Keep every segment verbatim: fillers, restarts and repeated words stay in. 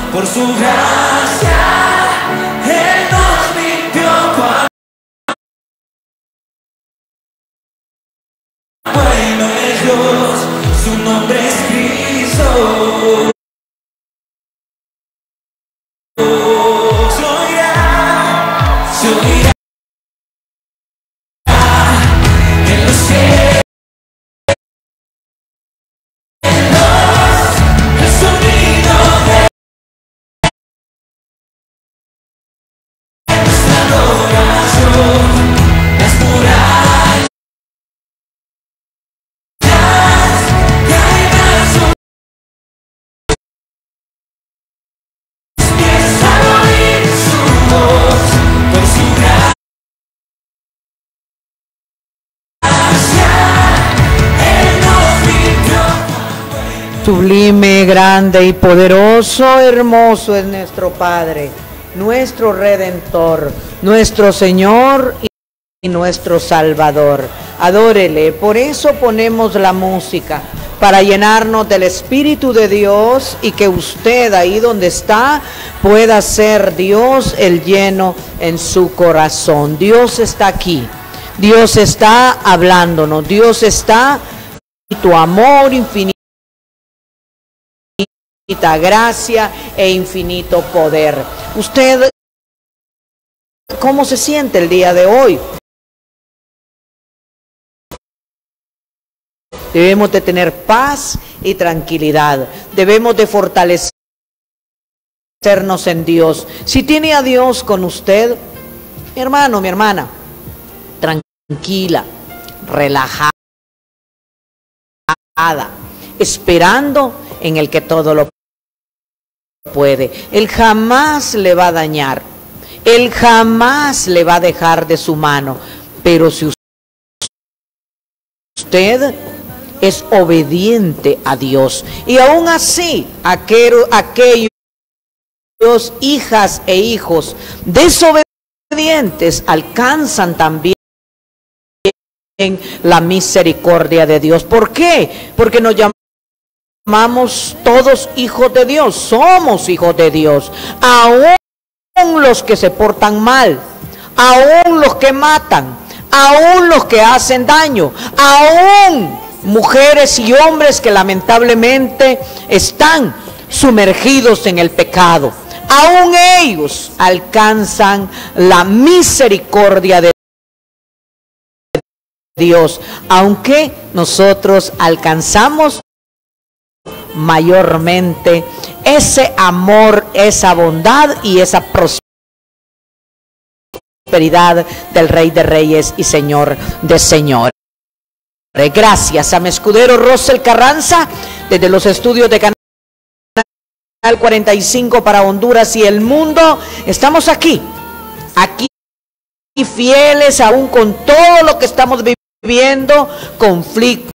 por su gracia, Él nos limpió. Bueno es Dios, su nombre es Cristo. Se oirá, se oirá en los cielos. Sublime, grande y poderoso, hermoso es nuestro Padre, nuestro Redentor, nuestro Señor y nuestro Salvador. Adórele, por eso ponemos la música, para llenarnos del Espíritu de Dios y que usted ahí donde está pueda ser Dios el lleno en su corazón. Dios está aquí, Dios está hablándonos, Dios está, tu amor infinito, gracia e infinito poder. ¿Usted cómo se siente el día de hoy? Debemos de tener paz y tranquilidad. Debemos de fortalecernos en Dios. Si tiene a Dios con usted, mi hermano, mi hermana, tranquila, relajada, esperando en el que todo lo puede. Él jamás le va a dañar, Él jamás le va a dejar de su mano, pero si usted es obediente a Dios, y aún así aquellos, aquellos hijas e hijos desobedientes alcanzan también la misericordia de Dios. ¿Por qué? Porque nos llamamos Llamamos todos hijos de Dios, somos hijos de Dios, aún los que se portan mal, aún los que matan, aún los que hacen daño, aún mujeres y hombres que lamentablemente están sumergidos en el pecado, aún ellos alcanzan la misericordia de Dios, aunque nosotros alcanzamos mayormente ese amor, esa bondad y esa prosperidad del Rey de Reyes y Señor de Señores. Gracias a mi escudero Rosel Carranza desde los estudios de Canal cuarenta y cinco para Honduras y el mundo. Estamos aquí, aquí fieles aún con todo lo que estamos viviendo, conflictos,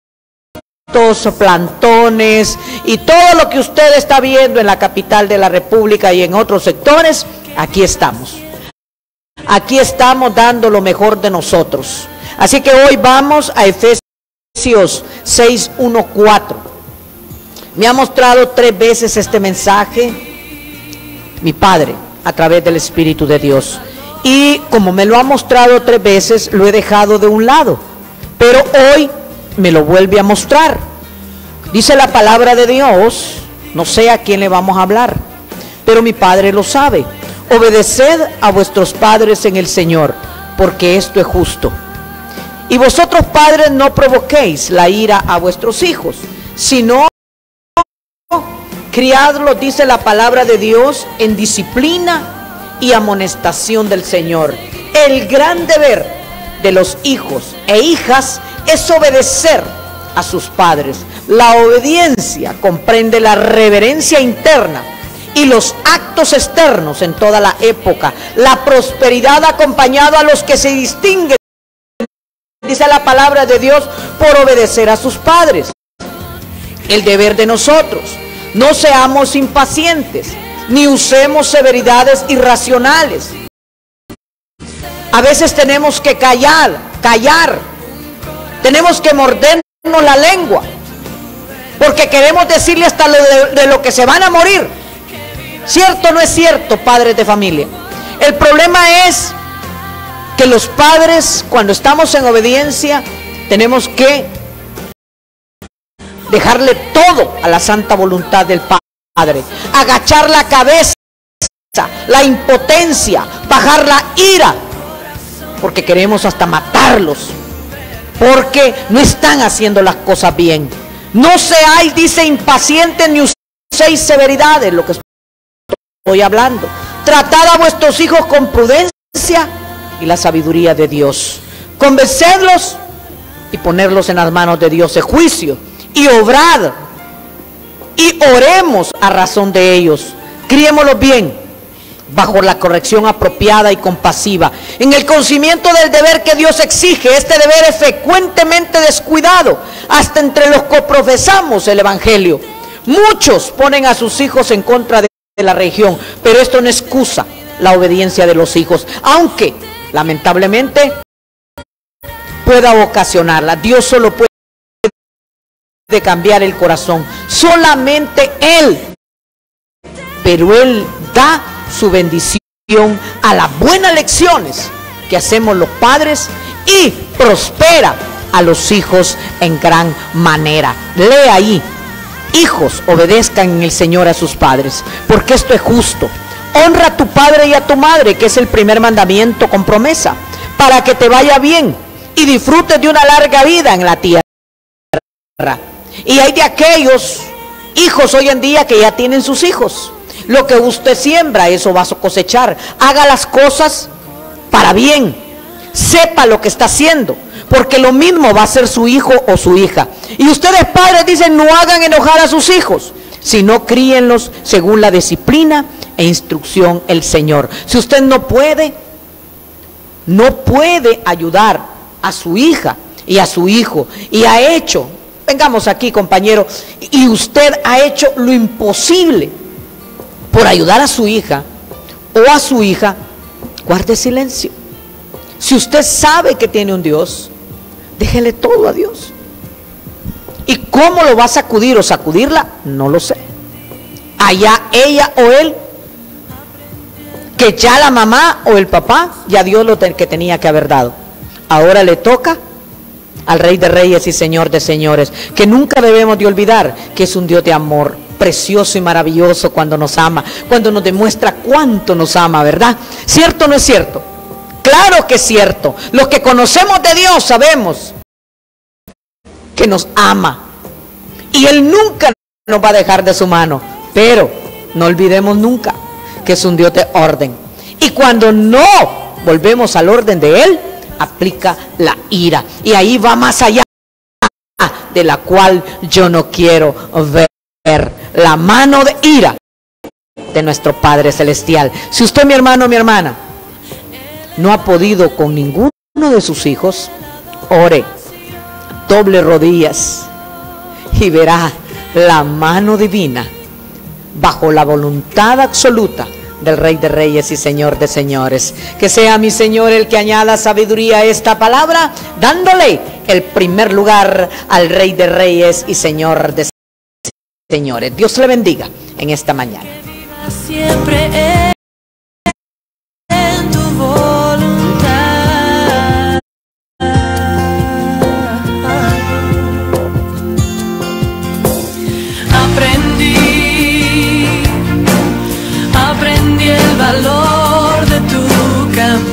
plantones y todo lo que usted está viendo en la capital de la República y en otros sectores. Aquí estamos, aquí estamos dando lo mejor de nosotros. Así que hoy vamos a Efesios seis, uno, cuatro. Me ha mostrado tres veces este mensaje mi Padre a través del Espíritu de Dios, y como me lo ha mostrado tres veces, lo he dejado de un lado, pero hoy me lo vuelve a mostrar. Dice la palabra de Dios, no sé a quién le vamos a hablar, pero mi Padre lo sabe: obedeced a vuestros padres en el Señor, porque esto es justo. Y vosotros, padres, no provoquéis la ira a vuestros hijos, sino criadlos, dice la palabra de Dios, en disciplina y amonestación del Señor. El gran deber de los hijos e hijas es obedecer a sus padres. La obediencia comprende la reverencia interna y los actos externos en toda la época. La prosperidad acompañada a los que se distinguen, dice la palabra de Dios, por obedecer a sus padres. El deber de nosotros: no seamos impacientes, ni usemos severidades irracionales. A veces tenemos que callar, callar. Tenemos que mordernos la lengua, porque queremos decirle hasta lo de, de lo que se van a morir. ¿Cierto o no es cierto, padres de familia? El problema es que los padres, cuando estamos en obediencia, tenemos que dejarle todo a la santa voluntad del Padre, agachar la cabeza, la impotencia, bajar la ira, porque queremos hasta matarlos, porque no están haciendo las cosas bien. No seáis, dice, impacientes ni uséis severidades, lo que estoy hablando. Tratad a vuestros hijos con prudencia y la sabiduría de Dios. Convencedlos y ponerlos en las manos de Dios de juicio, y obrad y oremos a razón de ellos. Criémoslos bien, bajo la corrección apropiada y compasiva, en el conocimiento del deber que Dios exige. Este deber es frecuentemente descuidado, hasta entre los que profesamos el Evangelio. Muchos ponen a sus hijos en contra de la religión, pero esto no excusa la obediencia de los hijos, aunque lamentablemente pueda ocasionarla. Dios solo puede cambiar el corazón, solamente Él, pero Él da su bendición a las buenas lecciones que hacemos los padres y prospera a los hijos en gran manera. Lee ahí: hijos, obedezcan en el Señor a sus padres, porque esto es justo. Honra a tu padre y a tu madre, que es el primer mandamiento con promesa, para que te vaya bien y disfrutes de una larga vida en la tierra. Y hay de aquellos hijos hoy en día que ya tienen sus hijos. Lo que usted siembra, eso va a cosechar. Haga las cosas para bien, sepa lo que está haciendo, porque lo mismo va a ser su hijo o su hija. Y ustedes, padres, dicen: no hagan enojar a sus hijos, sino críenlos según la disciplina e instrucción el Señor. Si usted no puede, no puede ayudar a su hija y a su hijo, y ha hecho, vengamos aquí, compañero, y usted ha hecho lo imposible por ayudar a su hija o a su hija, guarde silencio. Si usted sabe que tiene un Dios, déjele todo a Dios. ¿Y cómo lo va a sacudir o sacudirla? No lo sé. Allá ella o él, que ya la mamá o el papá ya dio lo que tenía que haber dado. Ahora le toca al Rey de Reyes y Señor de Señores, que nunca debemos de olvidar que es un Dios de amor, precioso y maravilloso cuando nos ama, cuando nos demuestra cuánto nos ama, ¿verdad? ¿Cierto o no es cierto? Claro que es cierto. Los que conocemos de Dios sabemos que nos ama, y Él nunca nos va a dejar de su mano. Pero no olvidemos nunca que es un Dios de orden, y cuando no volvemos al orden de Él, aplica la ira, y ahí va más allá, de la cual yo no quiero ver, la mano de ira de nuestro Padre Celestial. Si usted, mi hermano, mi hermana, no ha podido con ninguno de sus hijos, ore, doble rodillas, y verá la mano divina bajo la voluntad absoluta del Rey de Reyes y Señor de Señores. Que sea mi Señor el que añada sabiduría a esta palabra, dándole el primer lugar al Rey de Reyes y Señor de Señores. Dios le bendiga en esta mañana. Siempre en tu voluntad. Aprendí, aprendí el valor de tu camino.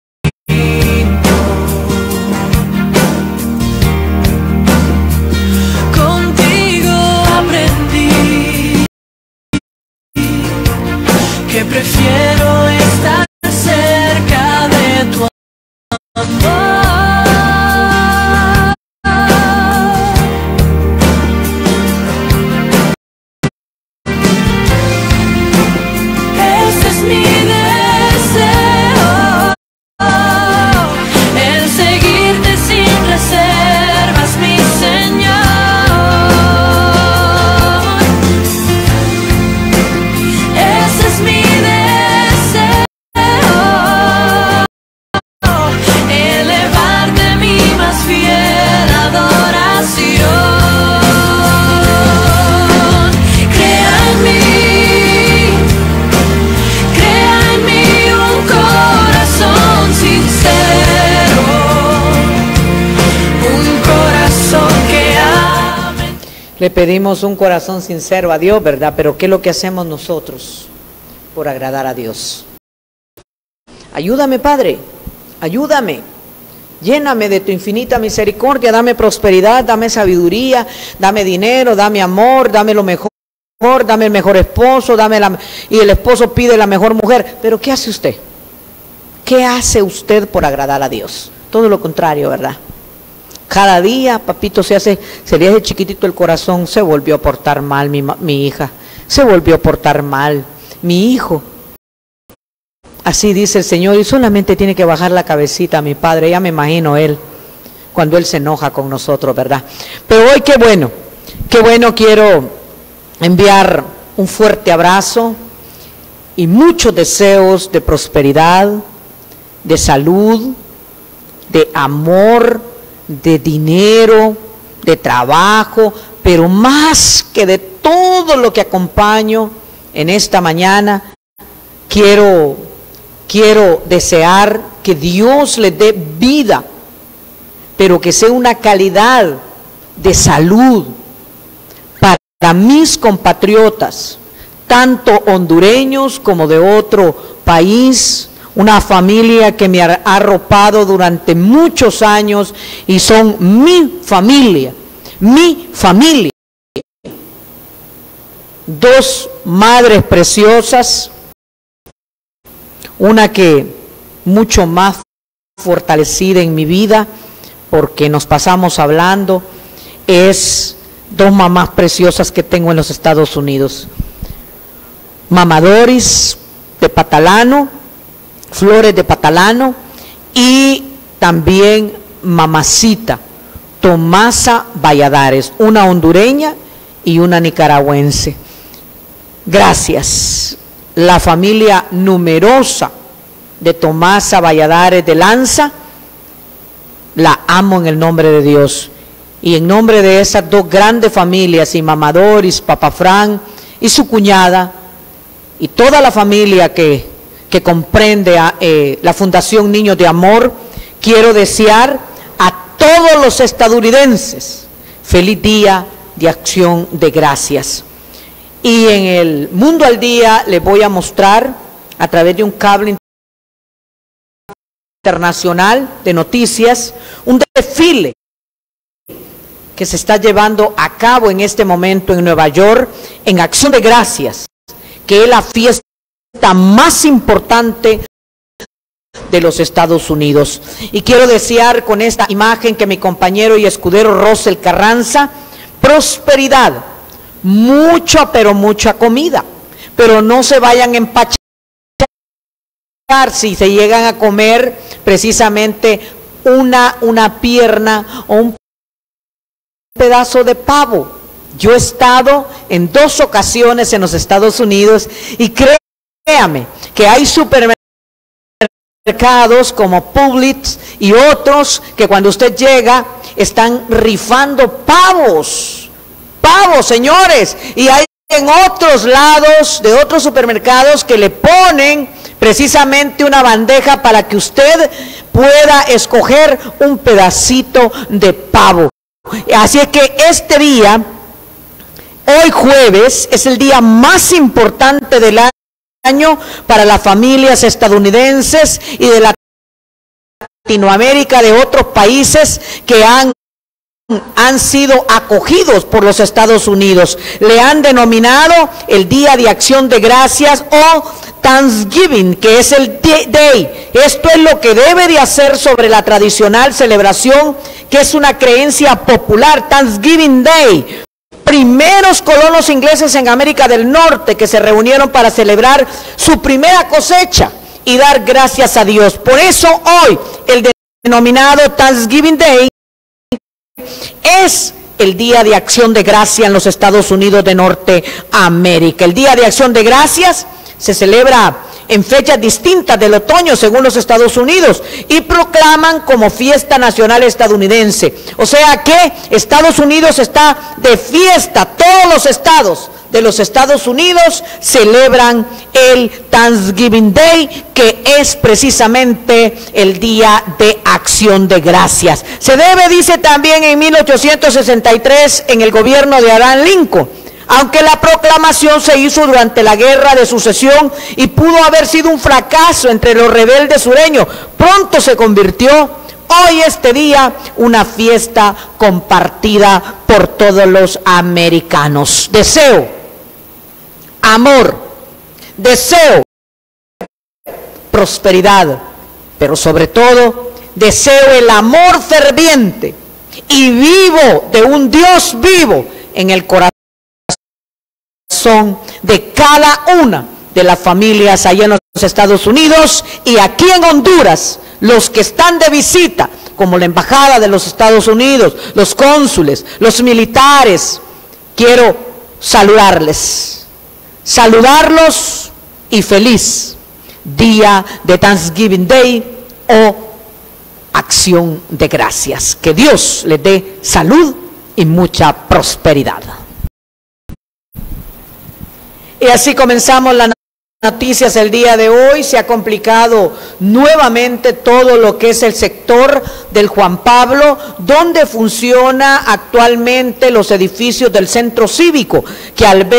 Contigo aprendí que prefiero estar cerca de tu amor. Ese es mi deseo, el seguirte sin reservas, mi Señor. Ese es mi deseo, el Le pedimos un corazón sincero a Dios, ¿verdad? Pero ¿qué es lo que hacemos nosotros por agradar a Dios? Ayúdame, Padre, ayúdame. Lléname de tu infinita misericordia, dame prosperidad, dame sabiduría, dame dinero, dame amor, dame lo mejor, dame el mejor esposo, dame la... y el esposo pide la mejor mujer. Pero ¿qué hace usted? ¿Qué hace usted por agradar a Dios? Todo lo contrario, ¿verdad? Cada día, papito, se hace, se le hace chiquitito el corazón, se volvió a portar mal mi, mi hija, se volvió a portar mal mi hijo. Así dice el Señor, y solamente tiene que bajar la cabecita a mi Padre. Ya me imagino Él, cuando Él se enoja con nosotros, ¿verdad? Pero hoy qué bueno, qué bueno, quiero enviar un fuerte abrazo y muchos deseos de prosperidad, de salud, de amor, de dinero, de trabajo, pero más que de todo lo que acompaño en esta mañana, quiero... Quiero desear que Dios les dé vida, pero que sea una calidad de salud para mis compatriotas, tanto hondureños como de otro país, una familia que me ha arropado durante muchos años y son mi familia, mi familia. Dos madres preciosas, una que mucho más fortalecida en mi vida, porque nos pasamos hablando, es dos mamás preciosas que tengo en los Estados Unidos. Mamá Doris de Patalano, Flores de Patalano, y también mamacita Tomasa Valladares, una hondureña y una nicaragüense. Gracias. La familia numerosa de Tomasa Valladares de Lanza, la amo en el nombre de Dios. Y en nombre de esas dos grandes familias, y Mamá Doris, Papá Fran y su cuñada, y toda la familia que, que comprende a, eh, la Fundación Niños de Amor, quiero desear a todos los estadounidenses feliz Día de Acción de Gracias. Y en el Mundo al Día les voy a mostrar a través de un cable internacional de noticias un desfile que se está llevando a cabo en este momento en Nueva York en Acción de Gracias, que es la fiesta más importante de los Estados Unidos. Y quiero desear con esta imagen que mi compañero y escudero Rosel Carranza, prosperidad, mucha, pero mucha comida, pero no se vayan a empachar si se llegan a comer precisamente una, una pierna o un pedazo de pavo. Yo he estado en dos ocasiones en los Estados Unidos y créame que hay supermercados como Publix y otros que cuando usted llega están rifando pavos. Pavos, señores, y hay en otros lados de otros supermercados que le ponen precisamente una bandeja para que usted pueda escoger un pedacito de pavo. Así es que este día, hoy jueves, es el día más importante del año para las familias estadounidenses y de Latinoamérica, de otros países que han han sido acogidos por los Estados Unidos. Le han denominado el Día de Acción de Gracias o Thanksgiving, que es el Day. Esto es lo que debe de hacer sobre la tradicional celebración, que es una creencia popular, Thanksgiving Day. Primeros colonos ingleses en América del Norte que se reunieron para celebrar su primera cosecha y dar gracias a Dios. Por eso hoy el denominado Thanksgiving Day es el Día de Acción de Gracia en los Estados Unidos de Norteamérica. El Día de Acción de Gracias se celebra en fechas distintas del otoño según los Estados Unidos y proclaman como fiesta nacional estadounidense. O sea que Estados Unidos está de fiesta, todos los estados de los Estados Unidos celebran el Thanksgiving Day, que es precisamente el Día de Acción de Gracias. Se debe, dice también en mil ochocientos sesenta y tres, en el gobierno de Abraham Lincoln, aunque la proclamación se hizo durante la Guerra de Sucesión y pudo haber sido un fracaso entre los rebeldes sureños, pronto se convirtió hoy este día una fiesta compartida por todos los americanos. Deseo amor, deseo prosperidad, pero sobre todo deseo el amor ferviente y vivo de un Dios vivo en el corazón de cada una de las familias allá en los Estados Unidos y aquí en Honduras. Los que están de visita, como la Embajada de los Estados Unidos, los cónsules, los militares, quiero saludarles, saludarlos y feliz Día de Thanksgiving Day o Acción de Gracias. Que Dios les dé salud y mucha prosperidad. Y así comenzamos la noticias el día de hoy. Se ha complicado nuevamente todo lo que es el sector del Juan Pablo, donde funciona actualmente los edificios del centro cívico, que alberga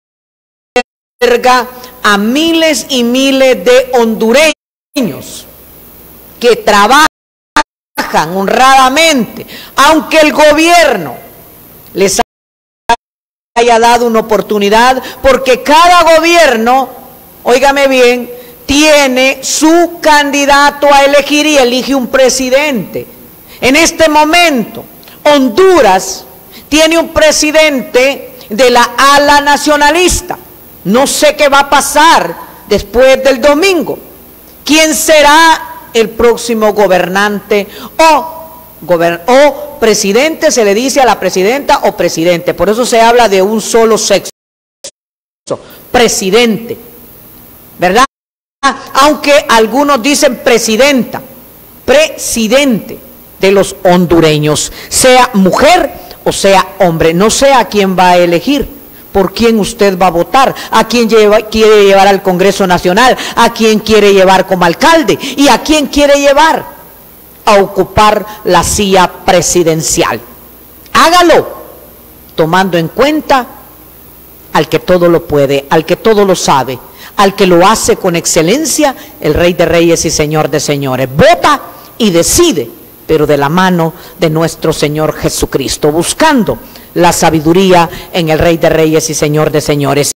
a miles y miles de hondureños que trabajan honradamente, aunque el gobierno les haya dado una oportunidad, porque cada gobierno, óigame bien, tiene su candidato a elegir y elige un presidente. En este momento, Honduras tiene un presidente de la ala nacionalista. No sé qué va a pasar después del domingo. ¿Quién será el próximo gobernante o, gober o presidente? Se le dice a la presidenta o presidente. Por eso se habla de un solo sexo. Presidente. ¿Verdad? Aunque algunos dicen presidenta, presidente de los hondureños, sea mujer o sea hombre. No sé a quién va a elegir, por quién usted va a votar, a quién lleva, quiere llevar al Congreso Nacional, a quién quiere llevar como alcalde y a quién quiere llevar a ocupar la silla presidencial. Hágalo tomando en cuenta al que todo lo puede, al que todo lo sabe, al que lo hace con excelencia, el Rey de Reyes y Señor de Señores. Vota y decide, pero de la mano de nuestro Señor Jesucristo, buscando la sabiduría en el Rey de Reyes y Señor de Señores.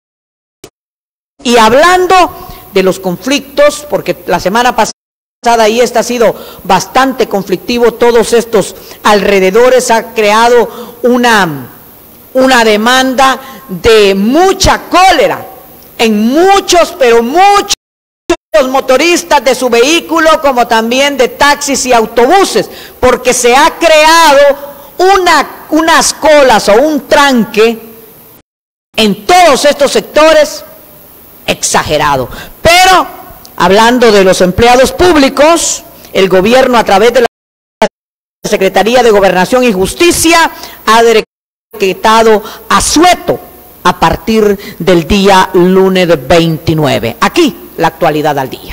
Y hablando de los conflictos, porque la semana pasada y esta ha sido bastante conflictivo, todos estos alrededores ha creado una, una demanda de mucha cólera en muchos, pero muchos motoristas de su vehículo, como también de taxis y autobuses, porque se ha creado una, unas colas o un tranque en todos estos sectores exagerado. Pero, hablando de los empleados públicos, el gobierno a través de la Secretaría de Gobernación y Justicia ha decretado asueto a partir del día lunes veintinueve. Aquí, la actualidad al día.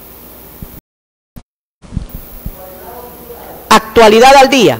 Actualidad al día.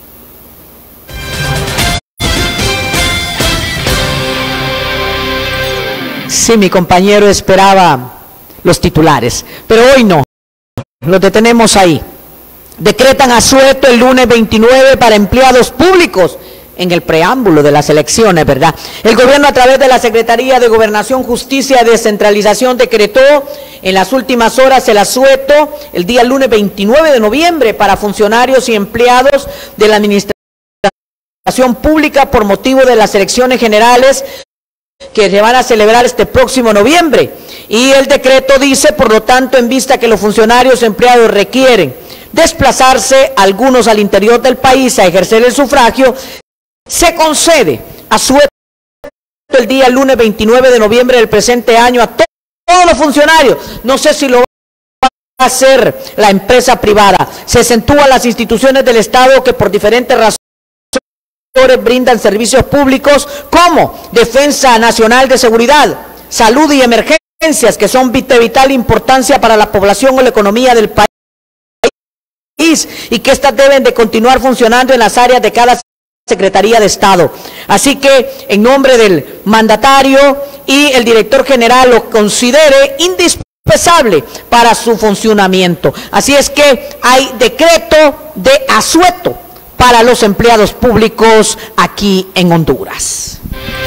Sí, mi compañero esperaba los titulares, pero hoy no. Los detenemos ahí. Decretan asueto el lunes veintinueve para empleados públicos en el preámbulo de las elecciones, ¿verdad? El gobierno a través de la Secretaría de Gobernación, Justicia y Descentralización decretó en las últimas horas el asueto el día lunes veintinueve de noviembre para funcionarios y empleados de la Administración Pública por motivo de las elecciones generales que se van a celebrar este próximo noviembre. Y el decreto dice, por lo tanto, en vista que los funcionarios empleados requieren desplazarse algunos al interior del país a ejercer el sufragio, se concede asueto el día lunes veintinueve de noviembre del presente año a todos los funcionarios. No sé si lo va a hacer la empresa privada. Se acentúan las instituciones del Estado que por diferentes razones brindan servicios públicos como Defensa Nacional de Seguridad, Salud y Emergencias, que son de vital importancia para la población o la economía del país, y que éstas deben de continuar funcionando en las áreas de cada Secretaría de Estado. Así que, en nombre del mandatario y el director general, lo considere indispensable para su funcionamiento. Así es que hay decreto de asueto para los empleados públicos aquí en Honduras.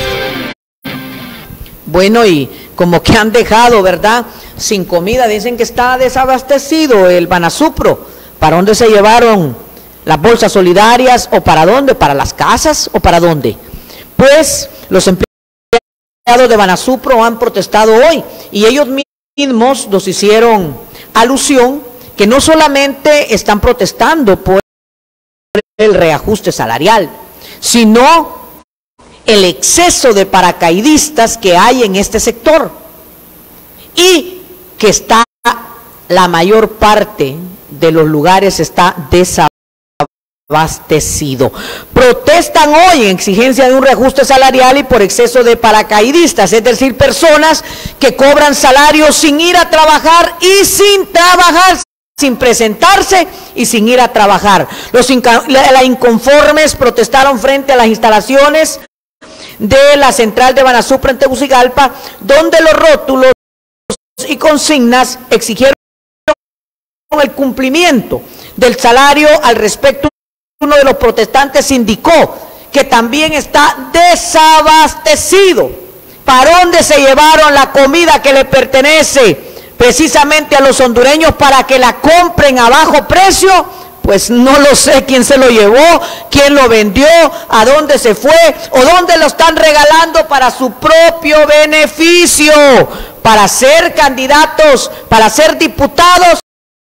Bueno, y como que han dejado, ¿verdad?, sin comida, dicen que está desabastecido el Banasupro. ¿Para dónde se llevaron las bolsas solidarias? ¿O para dónde? ¿Para las casas o para dónde? Pues los empleados de Banasupro han protestado hoy y ellos mismos nos hicieron alusión que no solamente están protestando por el reajuste salarial, sino el exceso de paracaidistas que hay en este sector y que está la mayor parte de los lugares está desabastecido. Protestan hoy en exigencia de un reajuste salarial y por exceso de paracaidistas, es decir, personas que cobran salarios sin ir a trabajar y sin trabajar, sin presentarse y sin ir a trabajar. Los inconformes protestaron frente a las instalaciones de la central de Banasupro en Tegucigalpa, donde los rótulos y consignas exigieron el cumplimiento del salario. Al respecto, uno de los protestantes indicó que también está desabastecido. ¿Para dónde se llevaron la comida que le pertenece precisamente a los hondureños para que la compren a bajo precio? Pues no lo sé quién se lo llevó, quién lo vendió, a dónde se fue o dónde lo están regalando para su propio beneficio, para ser candidatos, para ser diputados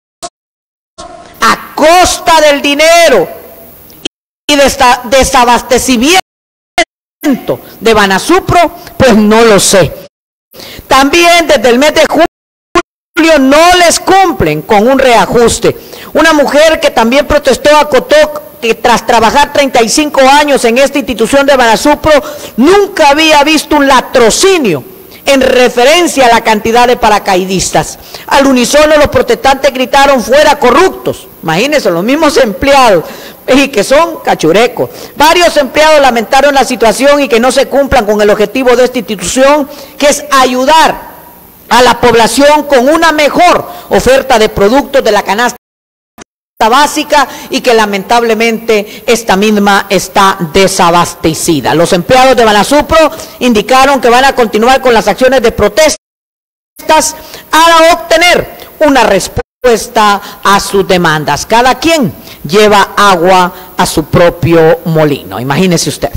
a costa del dinero y de esta desabastecimiento de Banasupro. Pues no lo sé. También desde el mes de julio no les cumplen con un reajuste. Una mujer que también protestó acotó que tras trabajar treinta y cinco años en esta institución de Banasupro nunca había visto un latrocinio en referencia a la cantidad de paracaidistas. Al unísono los protestantes gritaron fuera corruptos. Imagínense, los mismos empleados, y que son cachurecos. Varios empleados lamentaron la situación y que no se cumplan con el objetivo de esta institución, que es ayudar a la población con una mejor oferta de productos de la canasta básica, y que lamentablemente esta misma está desabastecida. Los empleados de Banasupro indicaron que van a continuar con las acciones de protestas para obtener una respuesta a sus demandas. Cada quien lleva agua a su propio molino, imagínese usted.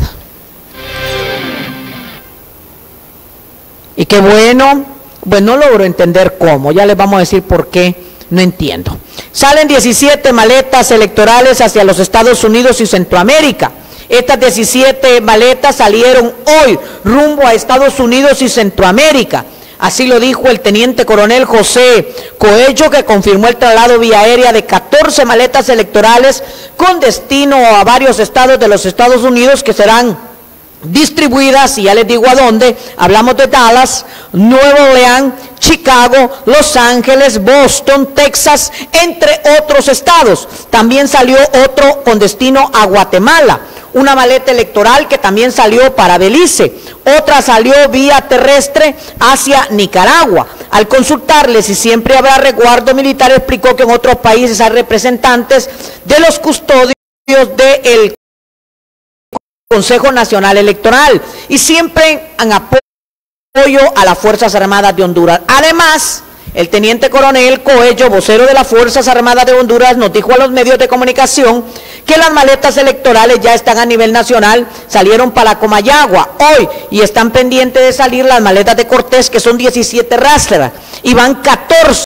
Y qué bueno, pues no logro entender cómo, ya les vamos a decir por qué no entiendo. Salen diecisiete maletas electorales hacia los Estados Unidos y Centroamérica. Estas diecisiete maletas salieron hoy rumbo a Estados Unidos y Centroamérica. Así lo dijo el teniente coronel José Coello, que confirmó el traslado vía aérea de catorce maletas electorales con destino a varios estados de los Estados Unidos, que serán distribuidas, y ya les digo a dónde. Hablamos de Dallas, Nueva Orleans, Chicago, Los Ángeles, Boston, Texas, entre otros estados. También salió otro con destino a Guatemala, una maleta electoral que también salió para Belice, otra salió vía terrestre hacia Nicaragua. Al consultarle si siempre habrá resguardo militar, explicó que en otros países hay representantes de los custodios del Consejo Nacional Electoral y siempre han apoyo a las Fuerzas Armadas de Honduras. Además, el teniente coronel Coello, vocero de las Fuerzas Armadas de Honduras, nos dijo a los medios de comunicación que las maletas electorales ya están a nivel nacional, salieron para Comayagua hoy y están pendientes de salir las maletas de Cortés, que son diecisiete rastras, y van catorce,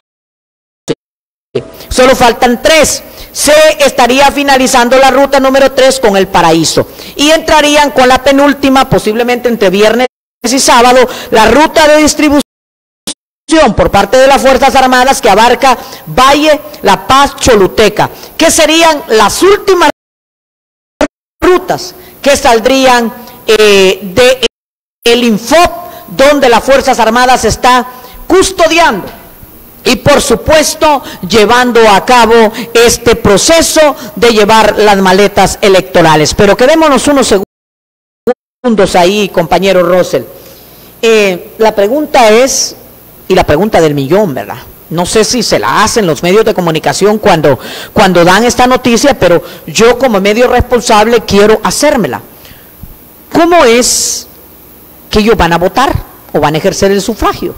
solo faltan tres. Se estaría finalizando la ruta número tres con El Paraíso y entrarían con la penúltima, posiblemente entre viernes y sábado, la ruta de distribución por parte de las Fuerzas Armadas, que abarca Valle, La Paz, Choluteca, que serían las últimas rutas que saldrían eh, de el Infop, donde las Fuerzas Armadas está custodiando y por supuesto llevando a cabo este proceso de llevar las maletas electorales. Pero quedémonos unos segundos ahí, compañero Rosell. Eh, la pregunta es, y la pregunta del millón, ¿verdad? No sé si se la hacen los medios de comunicación cuando, cuando dan esta noticia, pero yo como medio responsable quiero hacérmela. ¿Cómo es que ellos van a votar o van a ejercer el sufragio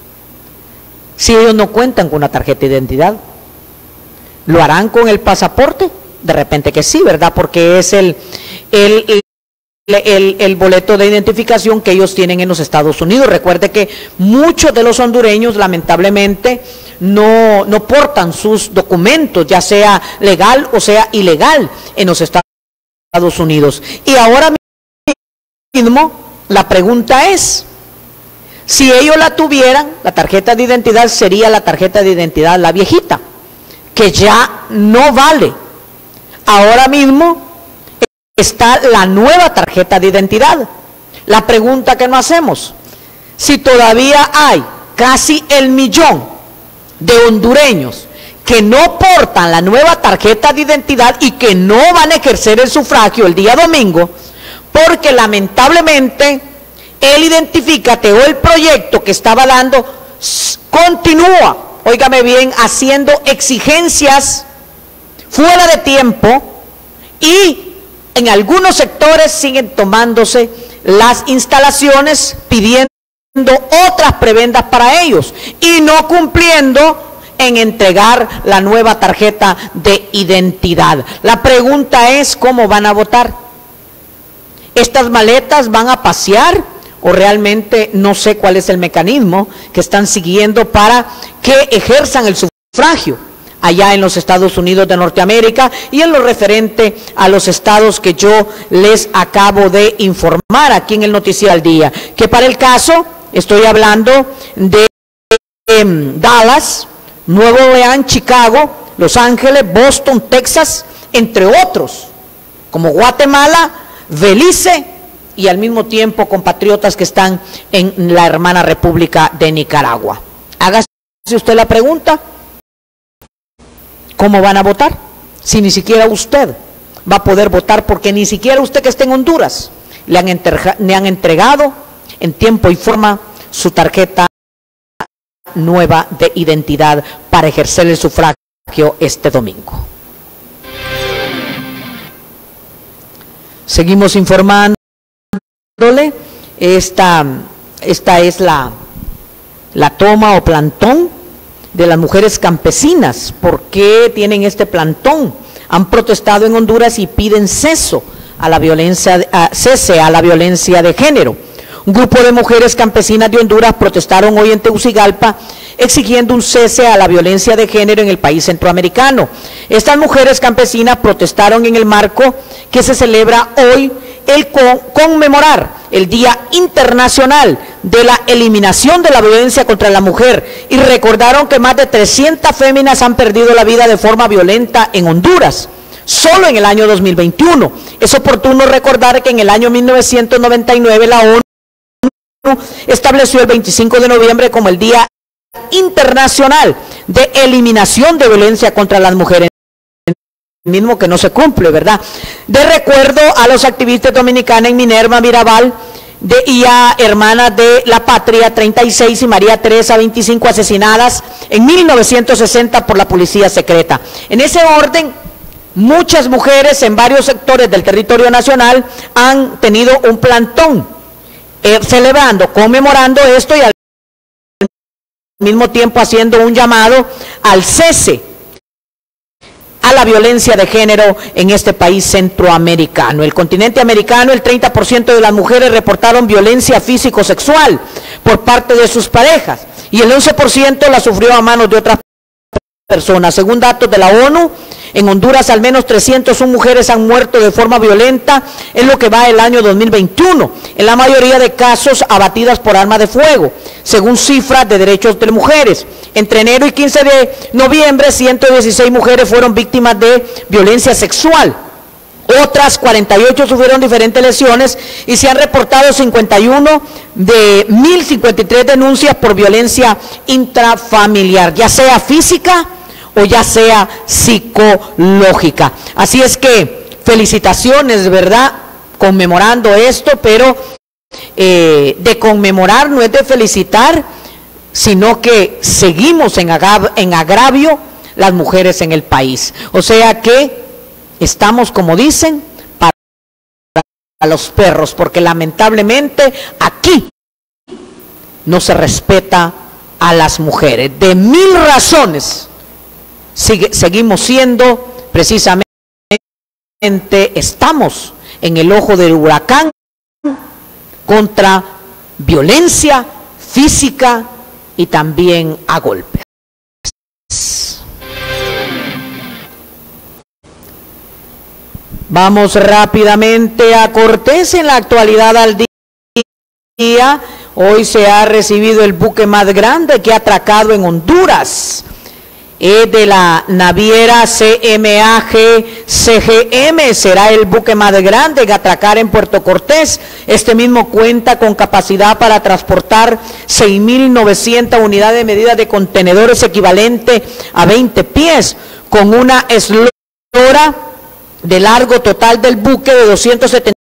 si ellos no cuentan con una tarjeta de identidad? ¿Lo harán con el pasaporte? De repente que sí, ¿verdad? Porque es el, el, el El, el boleto de identificación que ellos tienen en los Estados Unidos. Recuerde que muchos de los hondureños lamentablemente no, no portan sus documentos, ya sea legal o sea ilegal, en los Estados Unidos. Y ahora mismo la pregunta es, si ellos la tuvieran, la tarjeta de identidad sería la tarjeta de identidad, la viejita, que ya no vale. Ahora mismo está la nueva tarjeta de identidad. La pregunta que nos hacemos, si todavía hay casi el millón de hondureños que no portan la nueva tarjeta de identidad y que no van a ejercer el sufragio el día domingo, porque lamentablemente el Identifícate o el proyecto que estaba dando continúa, óigame bien, haciendo exigencias fuera de tiempo y en algunos sectores siguen tomándose las instalaciones pidiendo otras prebendas para ellos y no cumpliendo en entregar la nueva tarjeta de identidad. La pregunta es, ¿cómo van a votar? ¿Estas maletas van a pasear o realmente no sé cuál es el mecanismo que están siguiendo para que ejerzan el sufragio allá en los Estados Unidos de Norteamérica y en lo referente a los estados que yo les acabo de informar aquí en el Noticiero al Día? Que para el caso, estoy hablando de eh, Dallas, Nuevo Orleans, Chicago, Los Ángeles, Boston, Texas, entre otros, como Guatemala, Belice y al mismo tiempo compatriotas que están en la hermana República de Nicaragua. Hágase usted la pregunta, ¿cómo van a votar? Si ni siquiera usted va a poder votar, porque ni siquiera usted que esté en Honduras le han, le han entregado en tiempo y forma su tarjeta nueva de identidad para ejercer el sufragio este domingo. Seguimos informándole, esta, esta es la, la toma o plantón de las mujeres campesinas. ¿Por qué tienen este plantón? Han protestado en Honduras y piden cese a la violencia, a, cese a la violencia de género. Un grupo de mujeres campesinas de Honduras protestaron hoy en Tegucigalpa exigiendo un cese a la violencia de género en el país centroamericano. Estas mujeres campesinas protestaron en el marco que se celebra hoy el con, conmemorar el Día Internacional de la Eliminación de la Violencia contra la Mujer y recordaron que más de trescientas féminas han perdido la vida de forma violenta en Honduras, solo en el año dos mil veintiuno. Es oportuno recordar que en el año mil novecientos noventa y nueve la ONU estableció el veinticinco de noviembre como el Día Internacional de Eliminación de Violencia contra las Mujeres, mismo que no se cumple, ¿verdad? De recuerdo a los activistas dominicanos en Minerva Mirabal de, y a hermanas de la Patria treinta y seis y María Teresa veinticinco asesinadas en mil novecientos sesenta por la policía secreta. En ese orden, muchas mujeres en varios sectores del territorio nacional han tenido un plantón eh, celebrando, conmemorando esto y al mismo tiempo haciendo un llamado al cese a la violencia de género en este país centroamericano. El continente americano, el treinta por ciento de las mujeres reportaron violencia físico-sexual por parte de sus parejas y el once por ciento la sufrió a manos de otras personas. Según datos de la ONU, en Honduras al menos trescientas una mujeres han muerto de forma violenta en lo que va el año dos mil veintiuno, en la mayoría de casos abatidas por arma de fuego, según cifras de derechos de mujeres. Entre enero y quince de noviembre, ciento dieciséis mujeres fueron víctimas de violencia sexual Otras cuarenta y ocho sufrieron diferentes lesiones y se han reportado cincuenta y uno de mil cincuenta y tres denuncias por violencia intrafamiliar, ya sea física o ya sea psicológica. Así es que felicitaciones, ¿verdad?, conmemorando esto, pero eh, de conmemorar no es de felicitar, sino que seguimos en, agra en agravio las mujeres en el país. O sea que estamos, como dicen, para los perros, porque lamentablemente aquí no se respeta a las mujeres. De mil razones sigue, seguimos siendo, precisamente, estamos en el ojo del huracán contra violencia física y también a golpes. Vamos rápidamente a Cortés. En la actualidad al día, hoy se ha recibido el buque más grande que ha atracado en Honduras. Es de la naviera C M A G C G M, será el buque más grande que atracar en Puerto Cortés. Este mismo cuenta con capacidad para transportar seis mil novecientas unidades de medida de contenedores equivalente a veinte pies, con una eslora de largo total del buque de doscientos setenta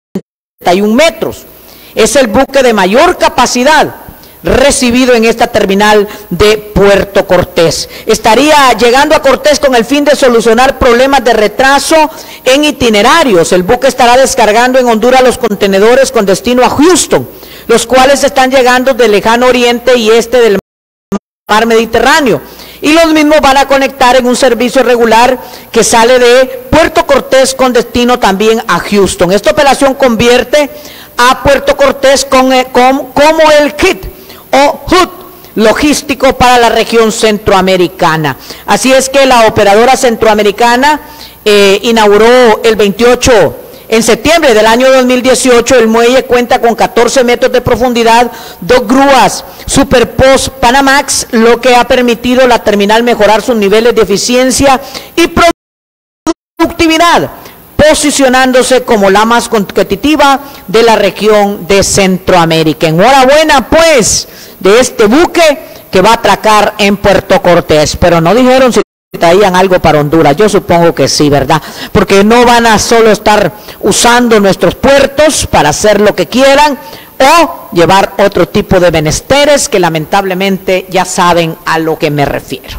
y un metros. Es el buque de mayor capacidad recibido en esta terminal de Puerto Cortés. Estaría llegando a Cortés con el fin de solucionar problemas de retraso en itinerarios. El buque estará descargando en Honduras los contenedores con destino a Houston, los cuales están llegando del lejano oriente y este del mar Mediterráneo, y los mismos van a conectar en un servicio regular que sale de Puerto Cortés con destino también a Houston. Esta operación convierte a Puerto Cortés con, con, como el kit o hub logístico para la región centroamericana. Así es que la operadora centroamericana eh, inauguró el veintiocho en septiembre del año dos mil dieciocho. El muelle cuenta con catorce metros de profundidad, dos grúas Superpost Panamax, lo que ha permitido a la terminal mejorar sus niveles de eficiencia y productividad, posicionándose como la más competitiva de la región de Centroamérica. Enhorabuena pues de este buque que va a atracar en Puerto Cortés, pero no dijeron si traían algo para Honduras. Yo supongo que sí, ¿verdad? Porque no van a solo estar usando nuestros puertos para hacer lo que quieran o llevar otro tipo de menesteres que lamentablemente ya saben a lo que me refiero.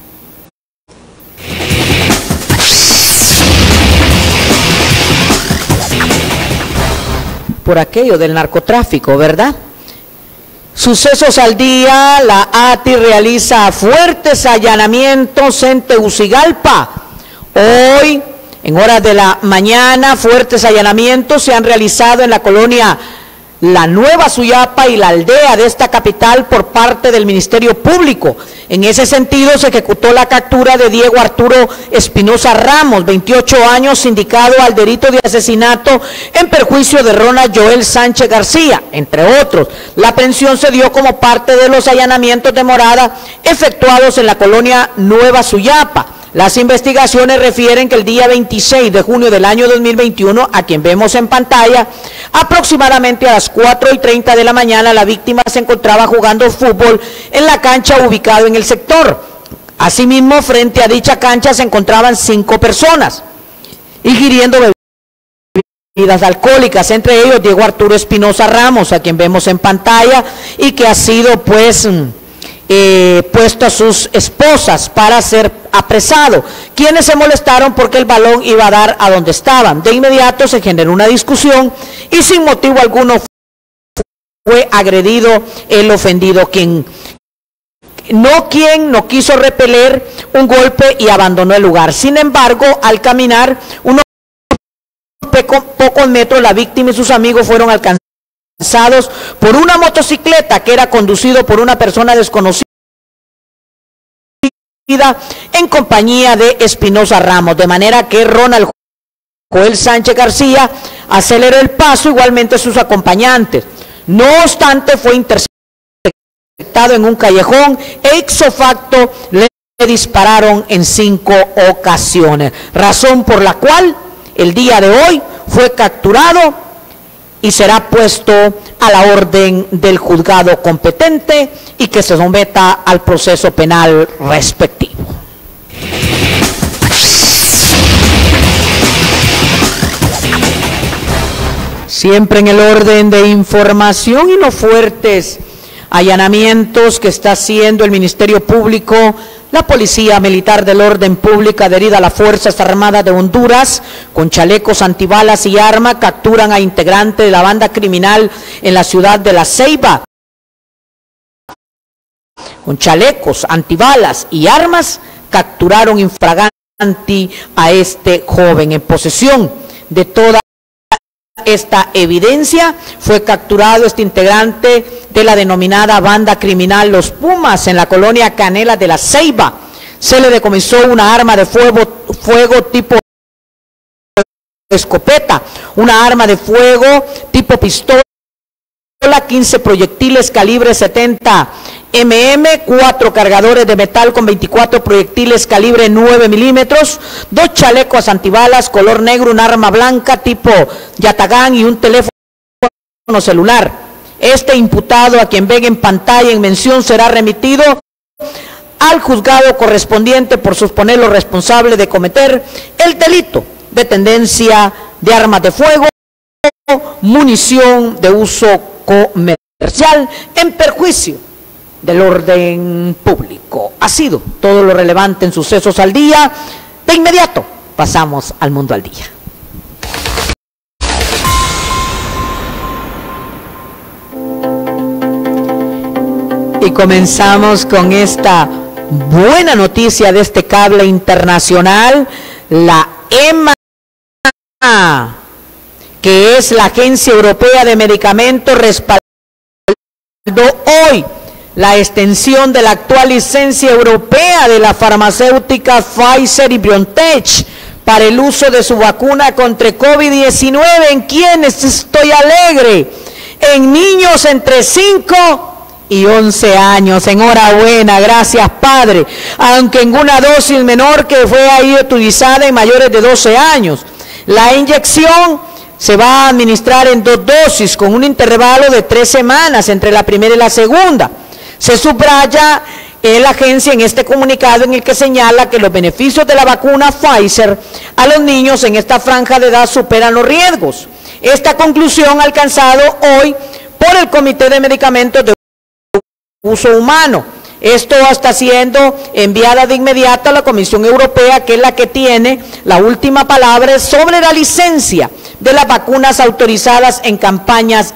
Por aquello del narcotráfico, ¿verdad? Sucesos al día, la A T I realiza fuertes allanamientos en Tegucigalpa. Hoy, en horas de la mañana, fuertes allanamientos se han realizado en la colonia La Nueva Suyapa y la aldea de esta capital por parte del Ministerio Público. En ese sentido se ejecutó la captura de Diego Arturo Espinosa Ramos, veintiocho años, sindicado al delito de asesinato en perjuicio de Ronald Joel Sánchez García, entre otros. La aprehensión se dio como parte de los allanamientos de morada efectuados en la colonia Nueva Suyapa. Las investigaciones refieren que el día veintiséis de junio del año dos mil veintiuno, a quien vemos en pantalla, aproximadamente a las cuatro y treinta de la mañana, la víctima se encontraba jugando fútbol en la cancha ubicado en el sector. Asimismo, frente a dicha cancha se encontraban cinco personas ingiriendo bebidas alcohólicas, entre ellos Diego Arturo Espinosa Ramos, a quien vemos en pantalla, y que ha sido pues Eh, puesto a sus esposas para ser apresado, quienes se molestaron porque el balón iba a dar a donde estaban. De inmediato se generó una discusión y sin motivo alguno fue agredido el ofendido, quien no quien no quiso repeler un golpe y abandonó el lugar. Sin embargo, al caminar unos pocos metros, la víctima y sus amigos fueron alcanzados por una motocicleta que era conducido por una persona desconocida en compañía de Espinosa Ramos, de manera que Ronald Joel Sánchez García aceleró el paso, igualmente sus acompañantes. No obstante, fue interceptado en un callejón e ipso facto le dispararon en cinco ocasiones, razón por la cual el día de hoy fue capturado y será puesto a la orden del juzgado competente y que se someta al proceso penal respectivo. Siempre en el orden de información y los fuertes allanamientos que está haciendo el Ministerio Público, la Policía Militar del Orden Público, adherida a las Fuerzas Armadas de Honduras, con chalecos antibalas y armas, capturan a integrantes de la banda criminal en la ciudad de La Ceiba. Con chalecos antibalas y armas, capturaron infraganti a este joven. En posesión de toda esta evidencia, fue capturado este integrante de la denominada banda criminal Los Pumas en la colonia Canela de La Ceiba. Se le decomisó una arma de fuego, fuego tipo escopeta, una arma de fuego tipo pistola, quince proyectiles calibre setenta milímetros, cuatro cargadores de metal con veinticuatro proyectiles calibre nueve milímetros, dos chalecos antibalas color negro, un arma blanca tipo Yatagán y un teléfono celular. Este imputado, a quien ven en pantalla en mención, será remitido al juzgado correspondiente por suponerlo responsable de cometer el delito de tendencia de armas de fuego, munición de uso comercial en perjuicio del orden público. Ha sido todo lo relevante en Sucesos al Día. De inmediato pasamos al Mundo al Día. Y comenzamos con esta buena noticia de este cable internacional. La E M A, que es la Agencia Europea de Medicamentos, respaldó hoy la extensión de la actual licencia europea de la farmacéutica Pfizer y BioNTech para el uso de su vacuna contra COVID diecinueve. ¿En quiénes? Estoy alegre. En niños entre cinco y once años. Enhorabuena, gracias Padre. Aunque en una dosis menor que fue ahí utilizada en mayores de doce años. La inyección se va a administrar en dos dosis con un intervalo de tres semanas entre la primera y la segunda. Se subraya en la agencia en este comunicado en el que señala que los beneficios de la vacuna Pfizer a los niños en esta franja de edad superan los riesgos. Esta conclusión alcanzado hoy por el Comité de Medicamentos de Uso Humano. Esto está siendo enviada de inmediato a la Comisión Europea, que es la que tiene la última palabra sobre la licencia de las vacunas autorizadas en campañas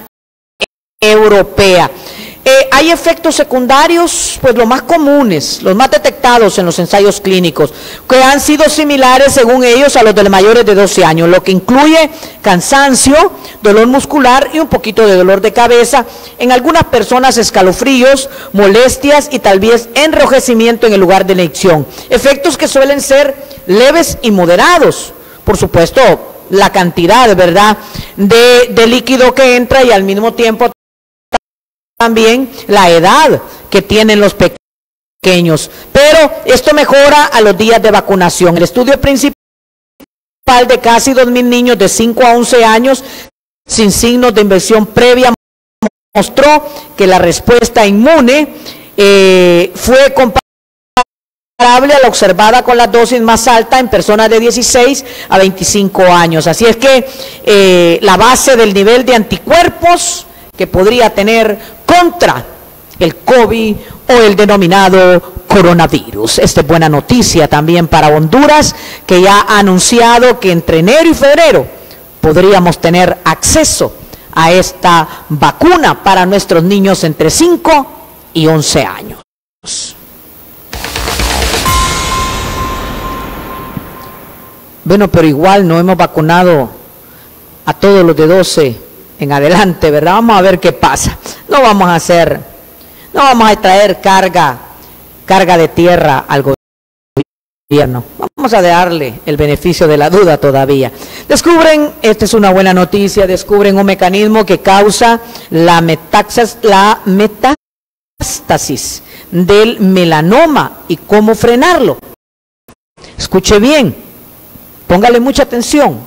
europeas. Eh, ¿Hay efectos secundarios? Pues los más comunes, los más detectados en los ensayos clínicos, que han sido similares según ellos a los de los mayores de doce años, lo que incluye cansancio, dolor muscular y un poquito de dolor de cabeza, en algunas personas escalofríos, molestias y tal vez enrojecimiento en el lugar de la inyección. Efectos que suelen ser leves y moderados, por supuesto, la cantidad, ¿verdad?, de, de líquido que entra y al mismo tiempo también la edad que tienen los pequeños, pero esto mejora a los días de vacunación. El estudio principal de casi dos mil niños de cinco a once años sin signos de infección previa mostró que la respuesta inmune eh, fue comparable a la observada con la dosis más alta en personas de dieciséis a veinticinco años. Así es que eh, la base del nivel de anticuerpos que podría tener contra el COVID o el denominado coronavirus. Esta es buena noticia también para Honduras, que ya ha anunciado que entre enero y febrero podríamos tener acceso a esta vacuna para nuestros niños entre cinco y once años. Bueno, pero igual no hemos vacunado a todos los de doce en adelante, ¿verdad? Vamos a ver qué pasa. No vamos a hacer, no vamos a traer carga, carga de tierra al gobierno. Vamos a darle el beneficio de la duda todavía. Descubren, esta es una buena noticia, descubren un mecanismo que causa la metástasis, la metástasis del melanoma y cómo frenarlo. Escuche bien, póngale mucha atención.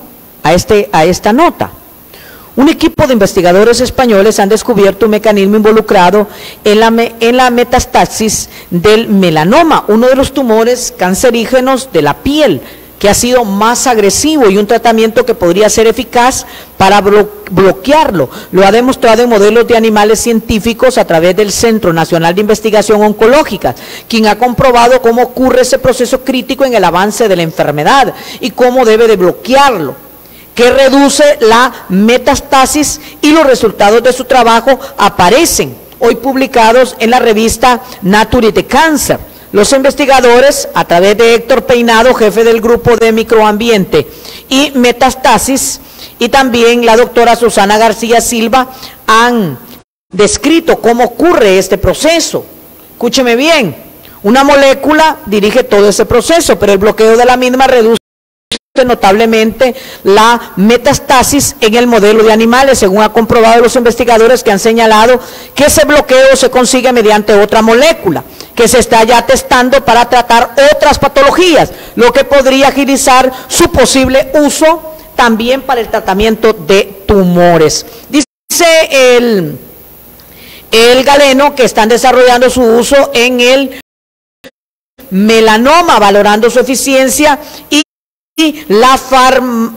a, este, a esta nota. Un equipo de investigadores españoles han descubierto un mecanismo involucrado en la, me, en la metastasis del melanoma, uno de los tumores cancerígenos de la piel, que ha sido más agresivo y un tratamiento que podría ser eficaz para blo bloquearlo. Lo ha demostrado en modelos de animales científicos a través del Centro Nacional de Investigación Oncológica, quien ha comprobado cómo ocurre ese proceso crítico en el avance de la enfermedad y cómo debe de bloquearlo, que reduce la metastasis, y los resultados de su trabajo aparecen hoy publicados en la revista Nature de Cancer. Los investigadores, a través de Héctor Peinado, jefe del grupo de microambiente y metastasis, y también la doctora Susana García Silva, han descrito cómo ocurre este proceso. Escúcheme bien, una molécula dirige todo ese proceso, pero el bloqueo de la misma reduce notablemente la metastasis en el modelo de animales, según ha comprobado los investigadores, que han señalado que ese bloqueo se consigue mediante otra molécula que se está ya testando para tratar otras patologías, lo que podría agilizar su posible uso también para el tratamiento de tumores. Dice el, el Galeno que están desarrollando su uso en el melanoma, valorando su eficiencia y y la farm,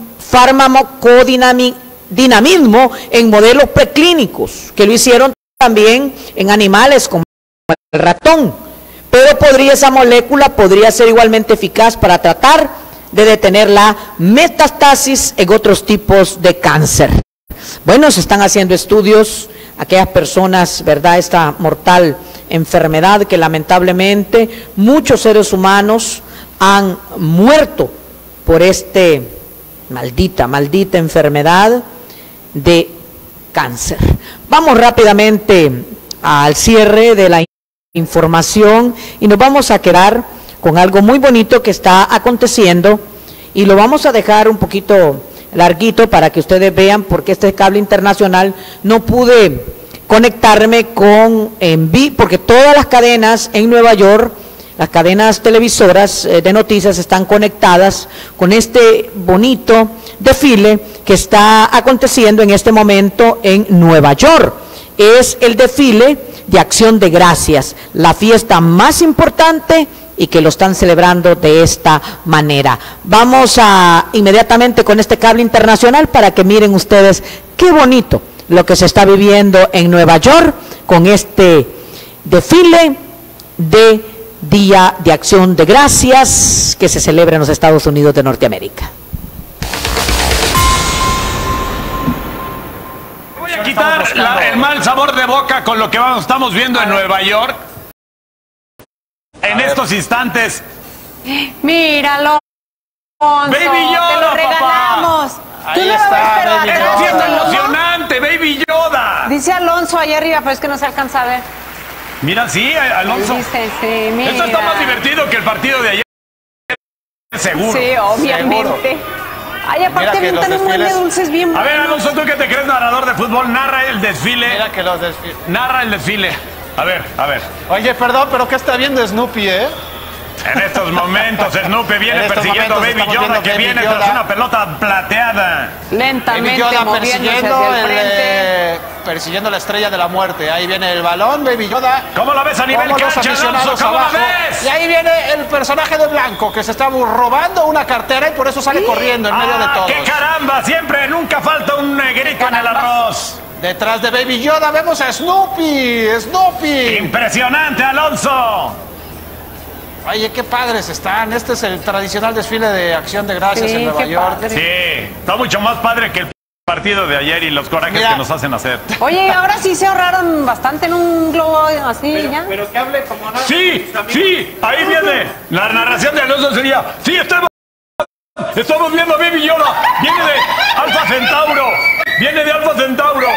farmacodinamismo en modelos preclínicos, que lo hicieron también en animales como el ratón, pero podría esa molécula podría ser igualmente eficaz para tratar de detener la metastasis en otros tipos de cáncer. Bueno, se están haciendo estudios, aquellas personas, ¿verdad?, esta mortal enfermedad que lamentablemente muchos seres humanos han muerto por este maldita, maldita enfermedad de cáncer. Vamos rápidamente al cierre de la información y nos vamos a quedar con algo muy bonito que está aconteciendo, y lo vamos a dejar un poquito larguito para que ustedes vean, porque este cable internacional no pude conectarme con en vivo, porque todas las cadenas en Nueva York, las cadenas televisoras eh, de noticias están conectadas con este bonito desfile que está aconteciendo en este momento en Nueva York. Es el desfile de Acción de Gracias, la fiesta más importante, y que lo están celebrando de esta manera. Vamos a inmediatamente con este cable internacional para que miren ustedes qué bonito lo que se está viviendo en Nueva York con este desfile de Día de Acción de Gracias que se celebra en los Estados Unidos de Norteamérica. Voy a quitar la, el mal sabor de boca con lo que vamos, estamos viendo en Nueva York en estos instantes. Míralo, Alonso, Baby Yoda, te lo regalamos. papá. Tú Ahí no está, lo ves, Baby pero Yoda. Es ¿no? emocionante, Baby Yoda. Dice Alonso allá arriba, pero es que no se alcanza a ver. Mira, sí, Alonso. Dice, sí, mira. Esto está más divertido que el partido de ayer. Seguro. Sí, obviamente. Seguro. Ay, aparte avientan un buen de dulces bien buenos. A ver, Alonso, tú que te crees narrador de fútbol, narra el desfile. Mira que los desfiles. Narra el desfile. A ver, a ver. Oye, perdón, pero ¿qué está viendo Snoopy, eh? En estos momentos Snoopy viene En estos persiguiendo a momentos Baby estamos Yoda, viendo que Baby viene Yoda. tras una pelota plateada. Lentamente Baby Yoda moviéndose persiguiendo, hacia el el, frente. eh, persiguiendo la estrella de la muerte. Ahí viene el balón, Baby Yoda. ¿Cómo lo ves a nivel Como los cancha, aficionados Alonso? ¿Cómo lo abajo. ves? Y ahí viene el personaje de blanco que se está robando una cartera y por eso sale corriendo en medio de ¡Ah, todos. qué caramba! Siempre, nunca falta un negrito en el arroz. Detrás de Baby Yoda vemos a Snoopy, Snoopy. Impresionante, Alonso. Oye, qué padres están. Este es el tradicional desfile de Acción de Gracias Sí, en Nueva qué York. padre. Sí, está mucho más padre que el partido de ayer y los corajes Mira. que nos hacen hacer. Oye, ahora sí se ahorraron bastante en un globo así ya. Pero que hable como nada. Sí, sí, ahí viene. La narración de Alonso sería, sí, estamos, estamos viendo a Baby Yoda. Viene de Alfa Centauro. Viene de Alfa Centauro.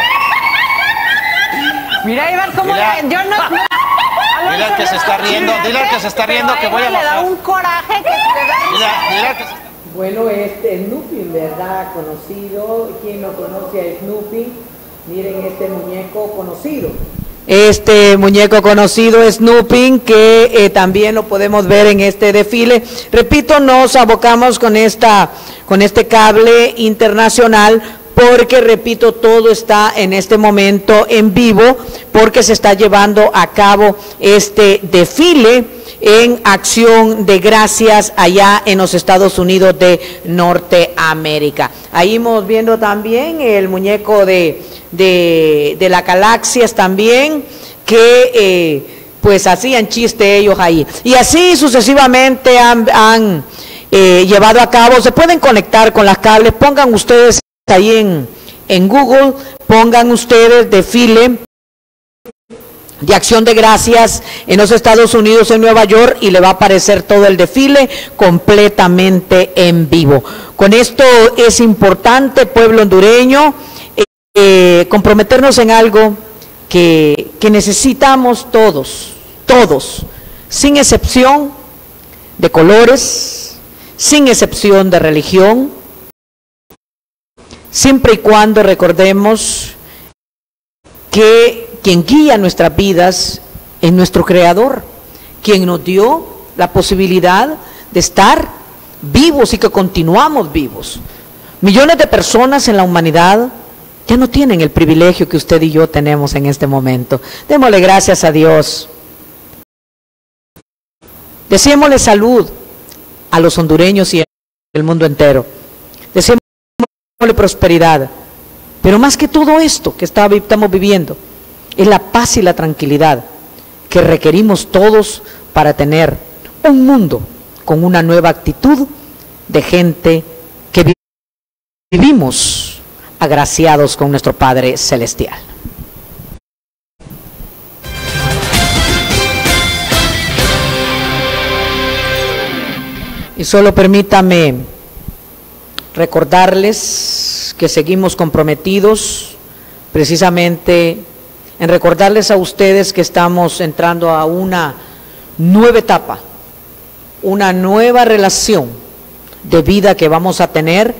Mira, Iván, cómo Mira. le... Yo no... Alonso, Dile al que se está riendo, dile al que se está riendo que voy a le da bajar. un coraje que te da... Mira, mira que se... Bueno, este Snoopy, ¿verdad? Conocido. ¿Quién no conoce a Snoopy? Miren este muñeco conocido. este muñeco conocido Snoopy, que eh, también lo podemos ver en este desfile. Repito, nos abocamos con, esta, con este cable internacional porque, repito, todo está en este momento en vivo, porque se está llevando a cabo este desfile en acción de gracias allá en los Estados Unidos de Norteamérica. Ahí vamos viendo también el muñeco de, de, de las galaxias también, que eh, pues hacían chiste ellos ahí. Y así sucesivamente han, han eh, llevado a cabo. Se pueden conectar con las cables, pongan ustedes ahí en, en Google, pongan ustedes desfile de acción de gracias en los Estados Unidos, en Nueva York, y le va a aparecer todo el desfile completamente en vivo. Con esto es importante, pueblo hondureño, eh, comprometernos en algo que, que necesitamos todos, todos, sin excepción de colores, sin excepción de religión, siempre y cuando recordemos que quien guía nuestras vidas es nuestro Creador, quien nos dio la posibilidad de estar vivos y que continuamos vivos. Millones de personas en la humanidad ya no tienen el privilegio que usted y yo tenemos en este momento. Démosle gracias a Dios. Deseémosle salud a los hondureños y al mundo entero. Deseémosle prosperidad. Pero más que todo esto que estamos viviendo, es la paz y la tranquilidad que requerimos todos para tener un mundo con una nueva actitud de gente que vivimos agraciados con nuestro Padre Celestial. Y solo permítame recordarles que seguimos comprometidos precisamente en recordarles a ustedes que estamos entrando a una nueva etapa, una nueva relación de vida que vamos a tener,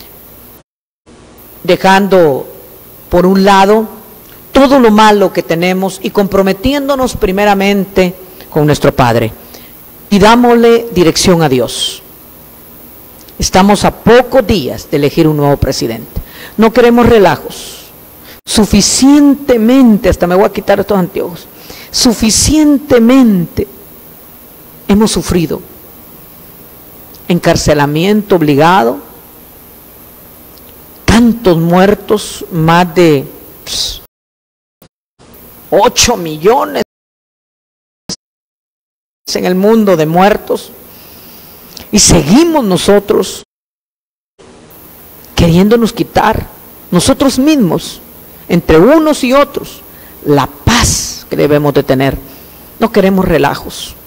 dejando por un lado todo lo malo que tenemos y comprometiéndonos primeramente con nuestro Padre. Y dámosle dirección a Dios. Estamos a pocos días de elegir un nuevo presidente. No queremos relajos. Suficientemente, hasta me voy a quitar estos anteojos, suficientemente hemos sufrido encarcelamiento obligado, tantos muertos, más de pss, ocho millones en el mundo de muertos, y seguimos nosotros queriéndonos quitar nosotros mismos, entre unos y otros, la paz que debemos de tener. No queremos relajos,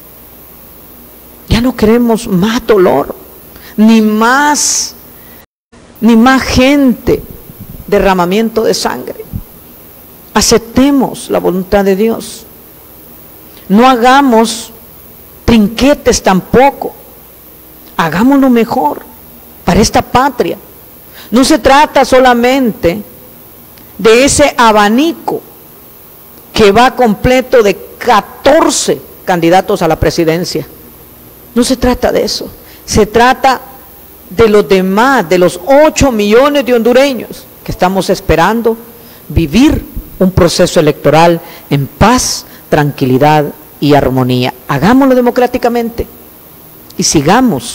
ya no queremos más dolor, ni más, ni más gente, derramamiento de sangre. Aceptemos la voluntad de Dios, no hagamos trinquetes tampoco, hagámoslo mejor para esta patria. No se trata solamente de ese abanico que va completo de catorce candidatos a la presidencia. No se trata de eso, se trata de los demás, de los ocho millones de hondureños que estamos esperando vivir un proceso electoral en paz, tranquilidad y armonía. Hagámoslo democráticamente y sigamos